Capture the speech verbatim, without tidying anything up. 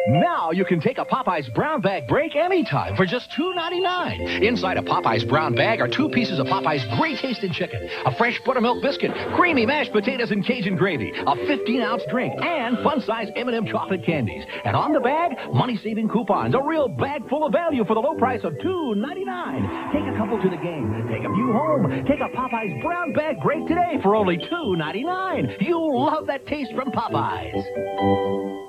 Now you can take a Popeye's brown bag break anytime for just two ninety-nine. Inside a Popeye's brown bag are two pieces of Popeye's great-tasting chicken, a fresh buttermilk biscuit, creamy mashed potatoes and Cajun gravy, a fifteen-ounce drink, and fun-sized M and M chocolate candies. And on the bag, money-saving coupons, a real bag full of value for the low price of two ninety-nine. Take a couple to the game. Take a few home. Take a Popeye's brown bag break today for only two ninety-nine. You'll love that taste from Popeye's.